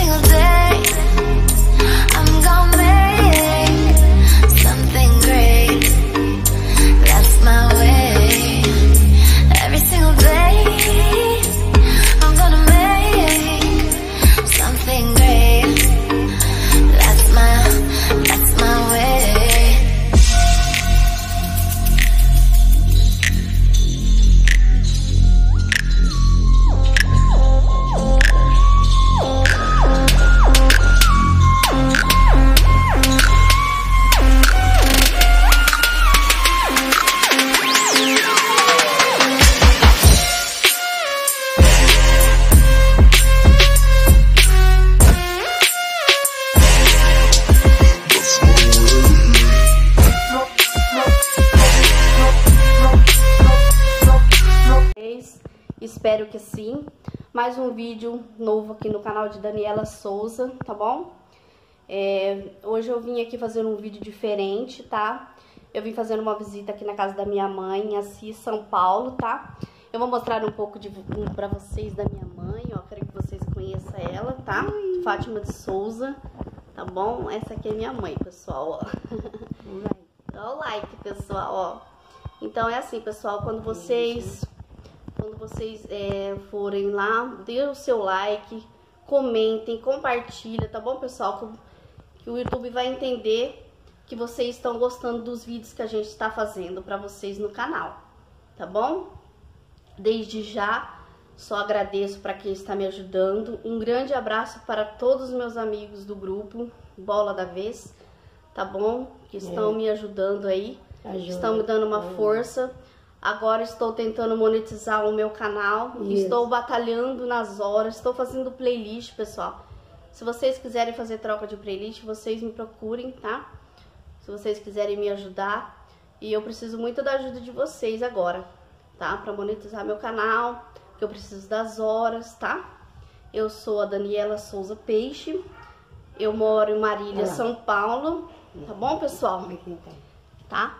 single day I'm gonna make something great. That's my way. Every single day I'm gonna make something great. That's my way. Espero que sim. Mais um vídeo novo aqui no canal de Daniela Souza, tá bom? Hoje eu vim aqui fazer um vídeo diferente, tá? Eu vim fazendo uma visita aqui na casa da minha mãe, em Assis, São Paulo, tá? Eu vou mostrar um pouco pra vocês da minha mãe, ó. Quero que vocês conheçam ela, tá? Fátima de Souza, tá bom? Essa aqui é minha mãe, pessoal, ó. Dá o like, pessoal, ó. Então é assim, pessoal, quando vocês forem lá, dê o seu like, comentem, compartilha, tá bom, pessoal? Que o YouTube vai entender que vocês estão gostando dos vídeos que a gente está fazendo pra vocês no canal, tá bom? Desde já, só agradeço para quem está me ajudando. Um grande abraço para todos os meus amigos do grupo Bola da Vez, tá bom? Que estão me ajudando aí, estão me dando uma força. Agora estou tentando monetizar o meu canal, estou batalhando nas horas, estou fazendo playlist, pessoal. Se vocês quiserem fazer troca de playlist, vocês me procurem, tá? Se vocês quiserem me ajudar. E eu preciso muito da ajuda de vocês agora, tá? Para monetizar meu canal, que eu preciso das horas, tá? Eu sou a Daniela Souza Peixe, eu moro em Marília, São Paulo, tá bom, pessoal? Tá?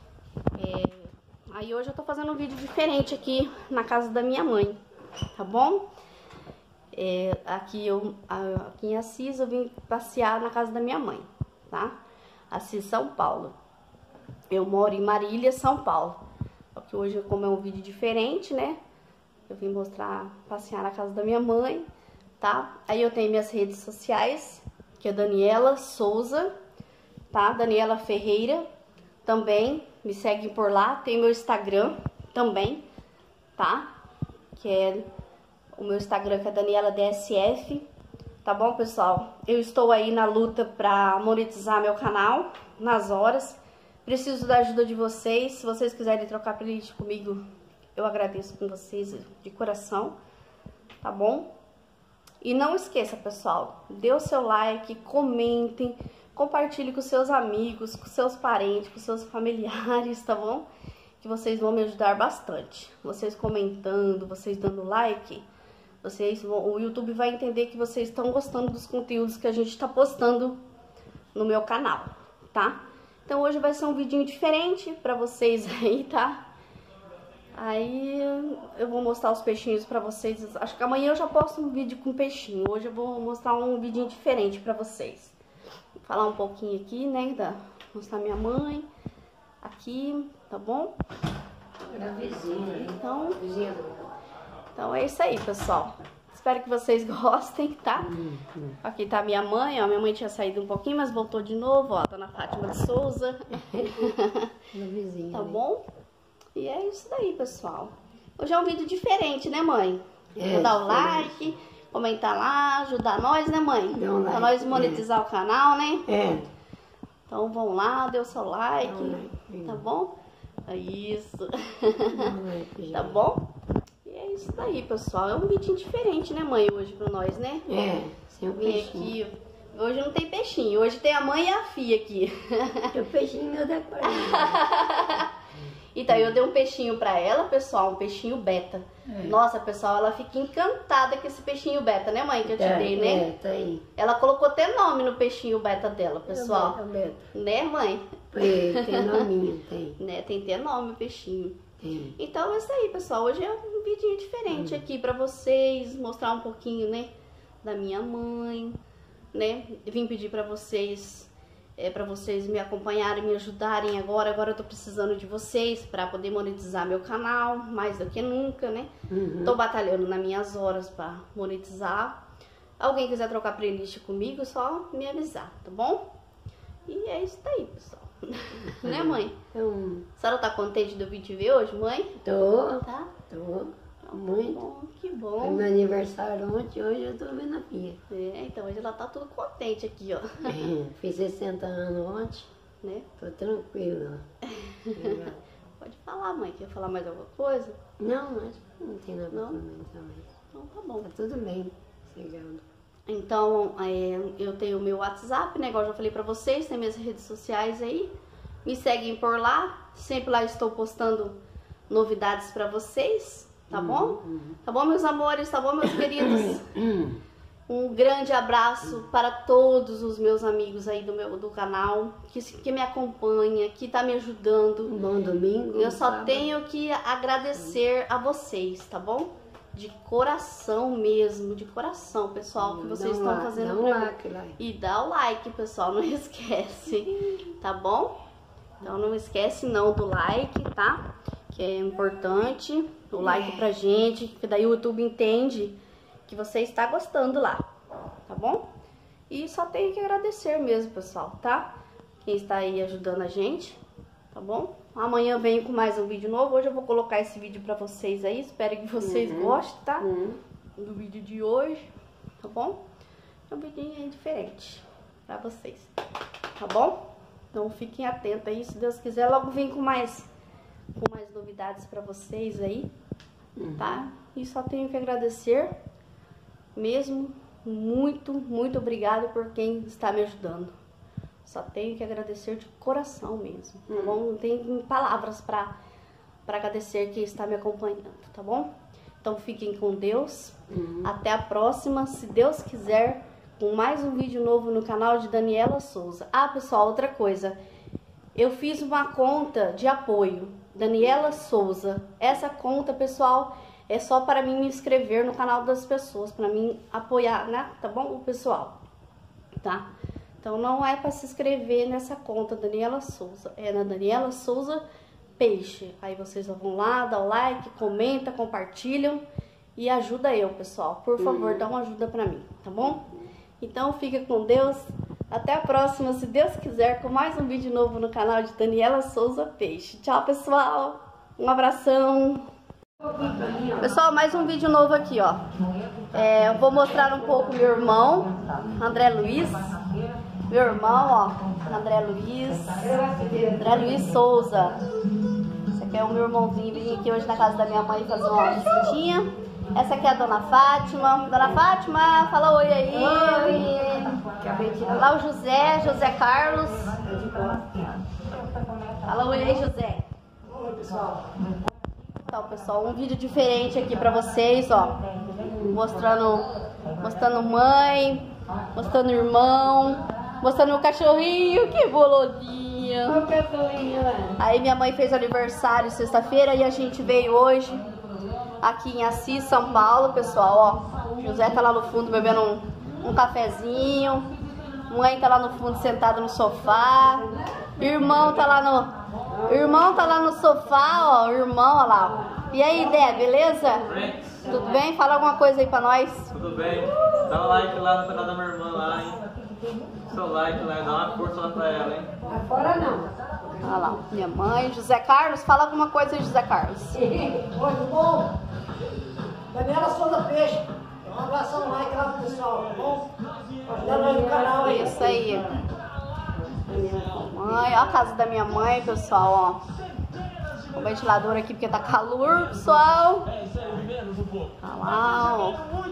Aí hoje eu tô fazendo um vídeo diferente aqui na casa da minha mãe, tá bom? Aqui em Assis eu vim passear na casa da minha mãe, tá? Assis, São Paulo. Eu moro em Marília, São Paulo. Só que hoje, como é um vídeo diferente, né? Eu vim passear na casa da minha mãe, tá? Aí eu tenho minhas redes sociais, que é Daniela Souza, tá? Daniela Ferreira, também. Me seguem por lá, tem meu Instagram também, tá? Que é o meu Instagram, que é Daniela DSF, tá bom, pessoal? Eu estou aí na luta pra monetizar meu canal, nas horas. Preciso da ajuda de vocês. Se vocês quiserem trocar playlist comigo, eu agradeço com vocês de coração, tá bom? E não esqueça, pessoal, dê o seu like, comentem, compartilhe com seus amigos, com seus parentes, com seus familiares, tá bom? Que vocês vão me ajudar bastante. Vocês comentando, vocês dando like, o YouTube vai entender que vocês estão gostando dos conteúdos que a gente está postando no meu canal, tá? Então hoje vai ser um vidinho diferente pra vocês aí, tá? Aí eu vou mostrar os peixinhos pra vocês. Acho que amanhã eu já posto um vídeo com peixinho. Hoje eu vou mostrar um vidinho diferente pra vocês. Vou falar um pouquinho aqui, né? Mostrar minha mãe aqui, tá bom? Então é isso aí, pessoal. Espero que vocês gostem, tá? Aqui tá minha mãe, ó. Minha mãe tinha saído um pouquinho, mas voltou de novo, ó. Dona Fátima de Souza. Tá bom? E é isso daí, pessoal. Hoje é um vídeo diferente, né, mãe? Vou dar o like, comentar lá, ajudar nós, né, mãe? Pra nós monetizar o canal, né? Então vão lá, dê o seu like, tá bom? É isso. Tá bom? E é isso daí, pessoal. É um vídeo diferente, né, mãe, hoje pra nós, né? Sem o Vim peixinho. aqui. Hoje não tem peixinho, hoje tem a mãe e a filha aqui. O peixinho meu da cor. Então, eu dei um peixinho pra ela, pessoal, um peixinho beta. Nossa, pessoal, ela fica encantada com esse peixinho beta, né, mãe, que eu te dei, né? Tá aí. Ela colocou até nome no peixinho beta dela, pessoal. Beta. Né, mãe? Tem nominho, tem. Né, tem até nome o peixinho. Tem. Então, é isso aí, pessoal. Hoje é um vídeo diferente aqui pra vocês, mostrar um pouquinho, né, da minha mãe, né? Vim pedir pra vocês me acompanharem, me ajudarem agora. Agora eu tô precisando de vocês pra poder monetizar meu canal, mais do que nunca, né? Tô batalhando nas minhas horas pra monetizar. Alguém quiser trocar playlist comigo, só me avisar, tá bom? E é isso aí, pessoal. Né, mãe? Então, A senhora tá contente do vídeo de ver hoje, mãe? tô Tá? muito. Bom, que Foi bom. meu aniversário ontem, hoje eu tô vendo a filha. É, então hoje ela tá tudo contente aqui, ó. Fiz 60 anos ontem, Né? tô tranquila. Pode falar, mãe. Quer falar mais alguma coisa? Não, mas não tem nada pra Não? comentar mais. Então tá bom. Tá tudo bem, chegando. Então, eu tenho o meu WhatsApp, né? Igual eu já falei pra vocês, tem minhas redes sociais aí. Me seguem por lá. Sempre lá estou postando novidades pra vocês, tá bom? Tá bom, meus amores? Tá bom, meus queridos? Um grande abraço para todos os meus amigos aí do canal, que me acompanha, que tá me ajudando. Um bom domingo. Eu só sábado. tenho que agradecer a vocês, tá bom? De coração mesmo, de coração, pessoal, que vocês Dá um estão like, fazendo dá um pra mim. like lá. E dá o like, pessoal, não esquece, tá bom? Então não esquece não do like, tá? Que é importante, o like pra gente, que daí o YouTube entende que você está gostando lá, tá bom? E só tenho que agradecer mesmo, pessoal, tá? Quem está aí ajudando a gente, tá bom? Amanhã eu venho com mais um vídeo novo. Hoje eu vou colocar esse vídeo pra vocês aí. Espero que vocês gostem, tá? Do vídeo de hoje, tá bom? É um vídeo aí diferente pra vocês, tá bom? Então fiquem atentos aí. Se Deus quiser, logo vem com mais novidades pra vocês aí, tá? E só tenho que agradecer mesmo. Muito, muito obrigada por quem está me ajudando. Só tenho que agradecer de coração mesmo, tá bom? Não tem palavras pra agradecer quem está me acompanhando, tá bom? Então fiquem com Deus. Até a próxima, se Deus quiser, com mais um vídeo novo no canal de Daniela Souza. Ah, pessoal, outra coisa. Eu fiz uma conta de apoio, Daniela Souza. Essa conta, pessoal, é só para mim me inscrever no canal das pessoas, para mim apoiar, né? Tá bom, o pessoal? Tá? Então não é para se inscrever nessa conta Daniela Souza, é na Daniela Souza Peixe. Aí vocês vão lá, dá o like, comenta, compartilham e ajuda eu, pessoal. Por favor, dá uma ajuda pra mim, tá bom? Então fica com Deus. Até a próxima, se Deus quiser, com mais um vídeo novo no canal de Daniela Souza Peixe. Tchau, pessoal. Um abração. Pessoal, mais um vídeo novo aqui, ó. Eu vou mostrar um pouco meu irmão, André Luiz. Meu irmão, ó, André Luiz Souza. Esse aqui é o meu irmãozinho, vim aqui hoje na casa da minha mãe fazer uma visitinha. Essa aqui é a Dona Fátima. Dona Fátima, fala oi aí. Oi. Lá o José Carlos. Fala oi aí, José. Oi, pessoal. Então, pessoal, um vídeo diferente aqui pra vocês, ó. Mostrando mãe, mostrando irmão, mostrando o cachorrinho, que bolodinha. Olha o cachorrinho lá. Aí minha mãe fez aniversário sexta-feira e a gente veio hoje aqui em Assis, São Paulo, pessoal, ó. José tá lá no fundo bebendo um cafezinho. Mãe tá lá no fundo sentada no sofá. Irmão tá lá no sofá, ó. Irmão, ó lá. E aí, Dé, beleza? Tudo bem? Fala alguma coisa aí pra nós. Tudo bem? Dá um like lá no canal da minha irmã lá, hein? Seu like lá, dá uma força lá pra ela, hein? Agora não. Olha lá, minha mãe, José Carlos. Fala alguma coisa aí, José Carlos. Oi, tudo bom? Daniela Souza Peixe. Um abração, like lá pro pessoal, tá bom? Ajudando aí no canal aí. Isso aí. Mãe, ó a casa da minha mãe, pessoal, ó. O ventilador aqui porque tá calor, pessoal. Olha lá, ó.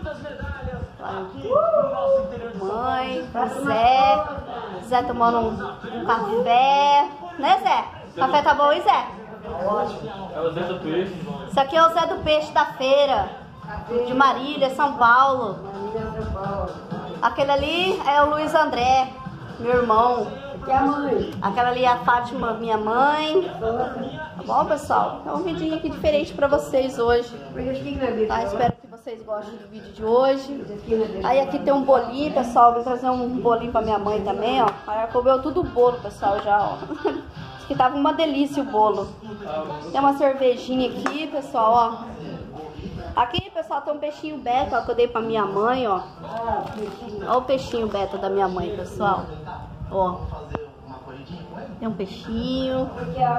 Mãe, Zé tomando um café. Né, Zé? Café tá bom, hein, Zé? É o Zé do Peixe. Isso aqui é o Zé do Peixe da feira de Marília, São Paulo. Aquele ali é o Luiz André, meu irmão. Aqui é a mãe. Aquela ali é a Fátima, minha mãe. Tá bom, pessoal? É um vidinho aqui diferente pra vocês hoje. Mas acho que não é Tá? Espero que vocês vocês gostem do vídeo de hoje. Aí aqui tem um bolinho, pessoal. Vou trazer um bolinho pra minha mãe também, ó. Ela comeu tudo o bolo, pessoal, já, ó. Diz que tava uma delícia o bolo. Tem uma cervejinha aqui, pessoal, ó. Aqui, pessoal, tem um peixinho beta, ó, que eu dei pra minha mãe, ó. Ó o peixinho beta da minha mãe, pessoal. Ó. Tem um peixinho.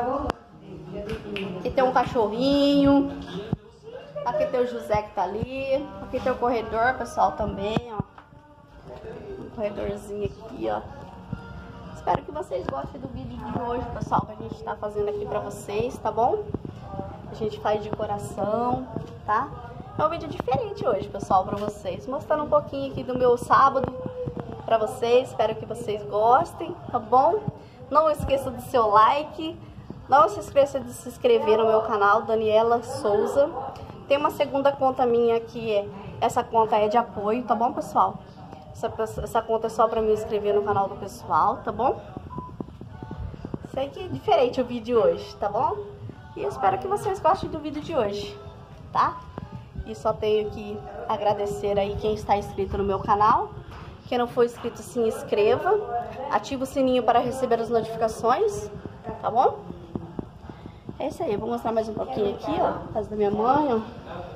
Aqui tem um cachorrinho. Aqui tem o José que tá ali. Aqui tem o corredor, pessoal, também, ó. Um corredorzinho aqui, ó. Espero que vocês gostem do vídeo de hoje, pessoal, que a gente tá fazendo aqui pra vocês, tá bom? A gente faz de coração, tá? É um vídeo diferente hoje, pessoal, pra vocês. Mostrando um pouquinho aqui do meu sábado pra vocês. Espero que vocês gostem, tá bom? Não esqueça do seu like. Não se esqueça de se inscrever no meu canal, Daniela Souza. Tem uma segunda conta minha que essa conta é de apoio, tá bom, pessoal? Essa conta é só pra me inscrever no canal do pessoal, tá bom? Sei que é diferente o vídeo de hoje, tá bom? E eu espero que vocês gostem do vídeo de hoje, tá? E só tenho que agradecer aí quem está inscrito no meu canal. Quem não for inscrito, se inscreva. Ativa o sininho para receber as notificações, tá bom? É isso aí, eu vou mostrar mais um pouquinho aqui, ó. Casa da minha mãe, ó.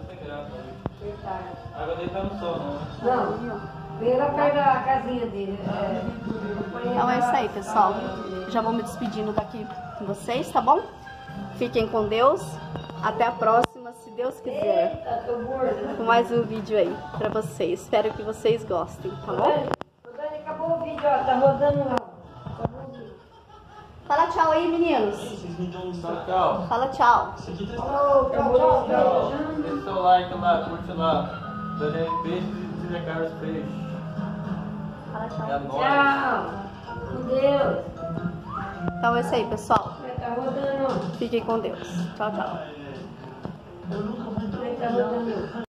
Água dele tá no sol, não? Não. Vem lá perto da casinha dele. Então é isso aí, pessoal. Já vou me despedindo daqui com vocês, tá bom? Fiquem com Deus. Até a próxima, se Deus quiser. Com mais um vídeo aí pra vocês. Espero que vocês gostem, tá bom? Dani, acabou o vídeo, ó. Tá rodando lá. Acabou o vídeo. Fala tchau aí, meninos. Tchau, tchau. Fala tchau. Tchau. Deixa seu like lá, curte lá. Daniel Peixe e Zé Carlos Peixe. Fala tchau. É nóis. Tchau. Com Deus. Então é isso aí, pessoal. Tá rodando. Fiquem com Deus. Tchau, tchau. Tá rodando.